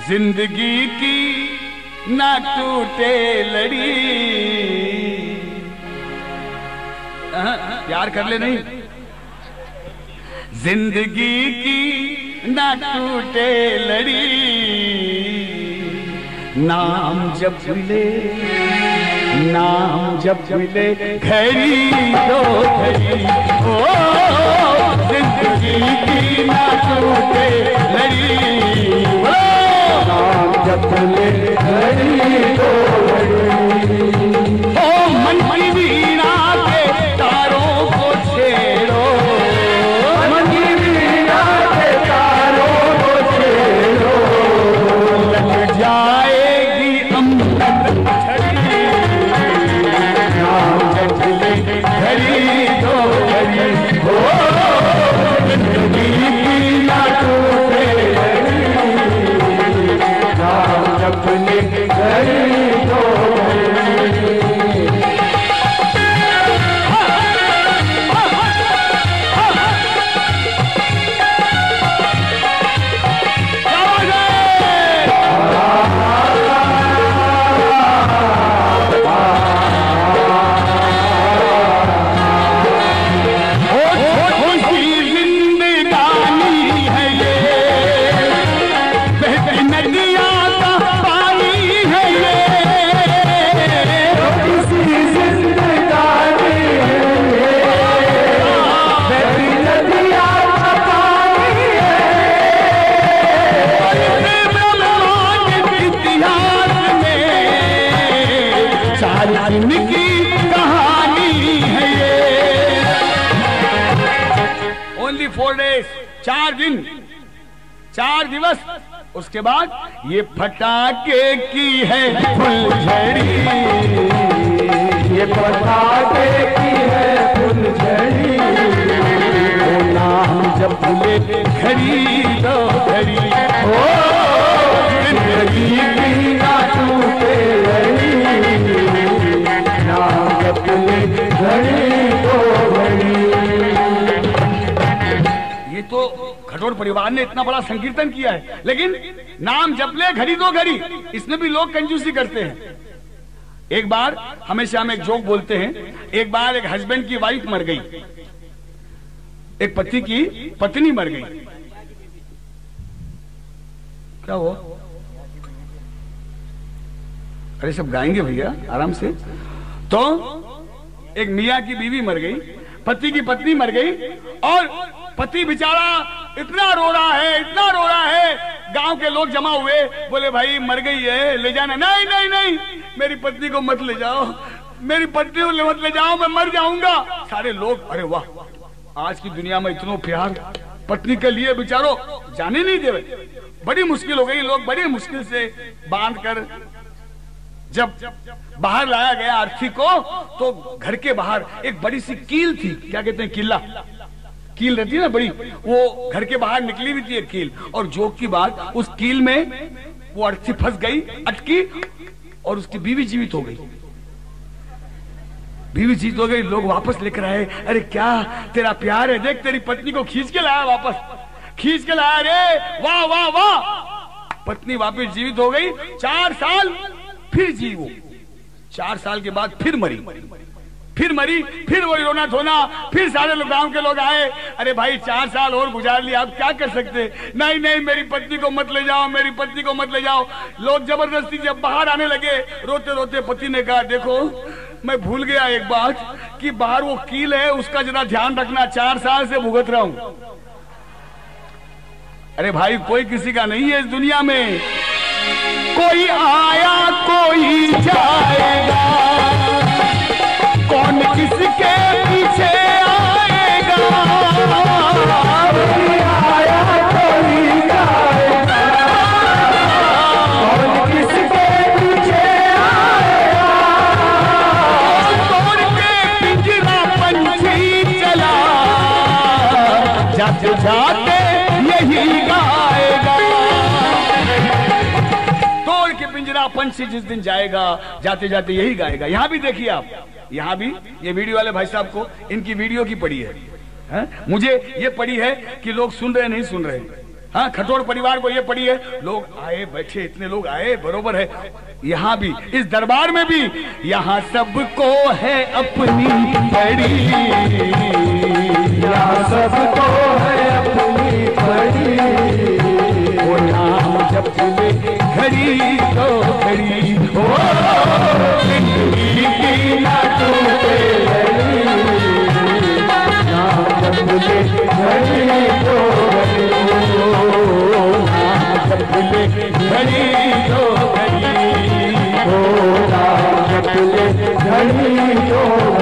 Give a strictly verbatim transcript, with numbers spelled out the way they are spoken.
जिंदगी की ना टूटे लड़ी, प्यार कर ले नहीं, जिंदगी की ना टूटे लड़ी, नाम जब ले नाम जब ले घड़ी दो घड़ी, ओ जिंदगी की ना टूटे लड़ी, नाम जब ले घड़ी दो घड़ी, ओ मन की वीणा के तारों को छेड़ो, मन की वीणा के तारों को छेड़ो, लग जाएगी अमृत छड़ी, नाम जब ले घड़ी दो घड़ी, ओ जिंदगी की ना टूटे लड़ी, नाम जब ले घड़ी दो घड़ी। चार दिन चार दिवस, उसके बाद ये फटाके की है फुलझड़ी, ये फटाके की है फुलझड़ी, ओ नाम जब ले घड़ी दो घड़ी, ओ जिंदगी की ना टूटे लड़ी, नाम जब ले घड़ी दो घड़ी। ये तो खटोर परिवार ने इतना बड़ा संकीर्तन किया है, लेकिन नाम जप ले घड़ी दो घड़ी, इसमें भी लोग कंजूसी करते हैं। एक बार हमेशा हम एक जोक बोलते हैं, एक बार एक हस्बैंड की वाइफ मर गई, एक पति की पत्नी मर गई। क्या हुआ? अरे सब गाएंगे भैया आराम से। तो एक मियाँ की बीवी मर गई, पति की पत्नी मर गई, और पति बेचारा इतना रो रहा है, इतना रो रहा है, गांव के लोग जमा हुए, बोले भाई मर गई है, ले जाना। नहीं नहीं नहीं, मेरी पत्नी को मत ले जाओ, मेरी पत्नी को मत ले जाओ, मैं मर जाऊंगा। सारे लोग, अरे वाह, आज की दुनिया में इतना प्यार पत्नी के लिए, बेचारो जाने नहीं दे। बड़ी मुश्किल हो गई, लोग बड़ी मुश्किल से बांध कर जब बाहर लाया गया अर्थी को, तो घर के बाहर एक बड़ी सी कील थी, क्या कहते हैं, किला, कील रहती है ना बड़ी, वो घर के बाहर निकली हुई थी एक कील। और जोक की बात, उस कील में वो अर्थी फंस गई, अटकी, और उसकी बीवी जीवित हो गई। बीवी जीवित हो गई, लोग वापस लेकर आए, अरे क्या तेरा प्यार है, देख तेरी पत्नी को खींच के लाया, वापस खींच के लाया, रे वाह वाह वाह, पत्नी वापस जीवित हो गई। चार साल फिर जी, वो चार साल के बाद फिर मरी, फिर मरी, फिर वही रोना धोना, फिर सारे लोग गांव के लोग आए, अरे भाई चार साल और गुजार लिया, आप क्या कर सकते। नहीं नहीं, मेरी पत्नी को मत ले जाओ, मेरी पत्नी को मत ले जाओ। लोग जबरदस्ती जब बाहर आने लगे, रोते रोते पति ने कहा, देखो मैं भूल गया एक बात, कि बाहर वो कील है, उसका जरा ध्यान रखना, चार साल से भुगत रहा हूं। अरे भाई कोई किसी का नहीं है इस दुनिया में, कोई आया कोई जाएगा, कौन किसके पीछे आएगा, कोई आया कोई जाएगा, कौन किसके पीछे आएगा, तोड़ के पिंजरा पंछी चला, जाते जाते यही गाएगा। तोड़ के पिंजरा पंछी जिस दिन जाएगा, जाते जाते यही गाएगा। यहाँ भी देखिए आप, यहाँ भी ये वीडियो वाले भाई साहब को इनकी वीडियो की पड़ी है, है? मुझे ये पड़ी है कि लोग सुन रहे नहीं सुन रहे। हाँ, खटोर परिवार को ये पड़ी है, लोग आए बैठे, इतने लोग आए, बरोबर है। यहाँ भी इस दरबार में भी यहाँ सबको है अपनी पड़ी, यहाँ सबको है अपनी पड़ी, वो नाम जब ले घड़ी तो घड़ी हो जिंदगी की ना टूटे लड़ी, नाम जब ले घड़ी तो घड़ी, नाम जब ले घड़ी तो घड़ी, नाम जब ले घड़ी तो